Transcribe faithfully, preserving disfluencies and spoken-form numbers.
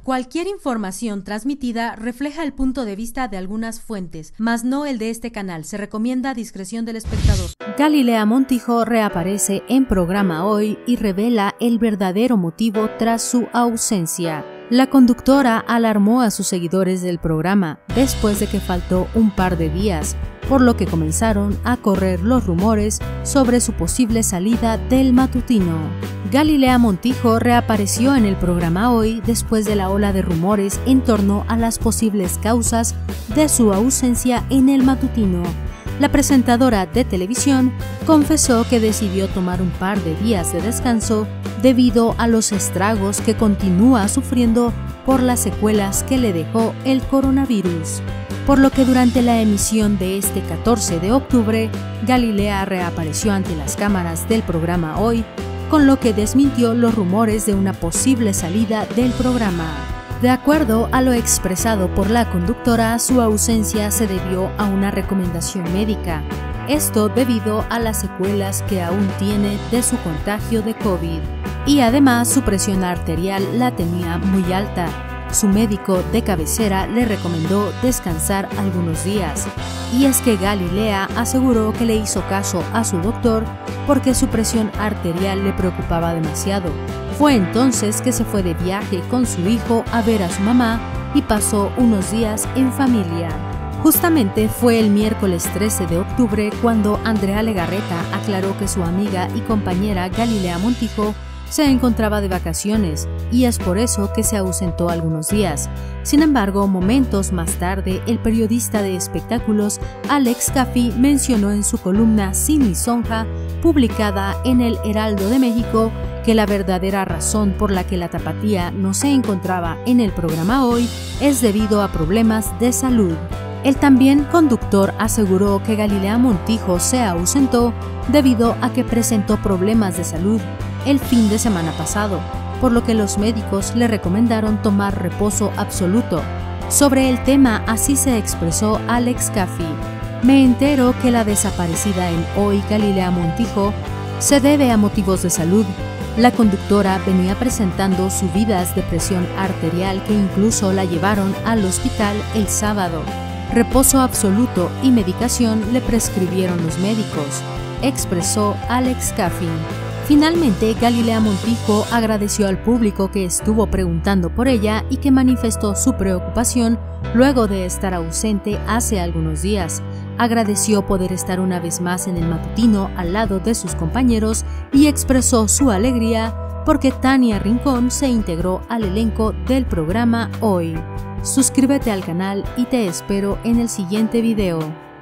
Cualquier información transmitida refleja el punto de vista de algunas fuentes, mas no el de este canal. Se recomienda discreción del espectador. Galilea Montijo reaparece en programa Hoy y revela el verdadero motivo tras su ausencia. La conductora alarmó a sus seguidores del programa después de que faltó un par de días, por lo que comenzaron a correr los rumores sobre su posible salida del matutino. Galilea Montijo reapareció en el programa Hoy después de la ola de rumores en torno a las posibles causas de su ausencia en el matutino. La presentadora de televisión confesó que decidió tomar un par de días de descanso debido a los estragos que continúa sufriendo por las secuelas que le dejó el coronavirus. Por lo que durante la emisión de este catorce de octubre, Galilea reapareció ante las cámaras del programa Hoy, con lo que desmintió los rumores de una posible salida del programa. De acuerdo a lo expresado por la conductora, su ausencia se debió a una recomendación médica. Esto debido a las secuelas que aún tiene de su contagio de COVID. Y además su presión arterial la tenía muy alta. Su médico de cabecera le recomendó descansar algunos días. Y es que Galilea aseguró que le hizo caso a su doctor porque su presión arterial le preocupaba demasiado. Fue entonces que se fue de viaje con su hijo a ver a su mamá y pasó unos días en familia. Justamente fue el miércoles trece de octubre cuando Andrea Legarreta aclaró que su amiga y compañera Galilea Montijo se encontraba de vacaciones y es por eso que se ausentó algunos días. Sin embargo, momentos más tarde, el periodista de espectáculos Alex Caffi mencionó en su columna Sin Lisonja, publicada en el Heraldo de México, que la verdadera razón por la que la Tapatía no se encontraba en el programa Hoy es debido a problemas de salud. El también conductor aseguró que Galilea Montijo se ausentó debido a que presentó problemas de salud el fin de semana pasado, por lo que los médicos le recomendaron tomar reposo absoluto. Sobre el tema así se expresó Alex Caffi: me entero que la desaparecida en Hoy Galilea Montijo se debe a motivos de salud. La conductora venía presentando subidas de presión arterial que incluso la llevaron al hospital el sábado. Reposo absoluto y medicación le prescribieron los médicos, expresó Alex Caffi. Finalmente, Galilea Montijo agradeció al público que estuvo preguntando por ella y que manifestó su preocupación luego de estar ausente hace algunos días. Agradeció poder estar una vez más en el matutino al lado de sus compañeros y expresó su alegría porque Tania Rincón se integró al elenco del programa Hoy. Suscríbete al canal y te espero en el siguiente video.